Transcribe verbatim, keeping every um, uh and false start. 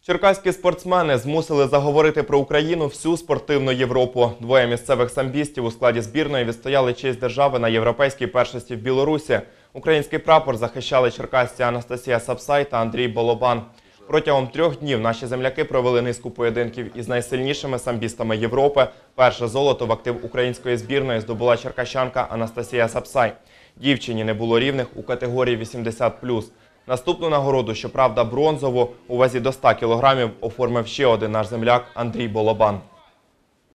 Черкаські спортсмени змусили заговорити про Україну всю спортивну Європу. Двоє місцевих самбістів у складі збірної відстояли честь держави на європейській першості в Білорусі. Український прапор захищали черкасці Анастасія Сапсай та Андрій Болобан. Протягом трьох днів наші земляки провели низку поєдинків із найсильнішими самбістами Європи. Перше золото в актив української збірної здобула черкащанка Анастасія Сапсай. Дівчині не було рівних у категорії вісімдесят плюс. Наступну нагороду, щоправда бронзову, у вазі до ста кілограмів оформив ще один наш земляк Андрій Болобан.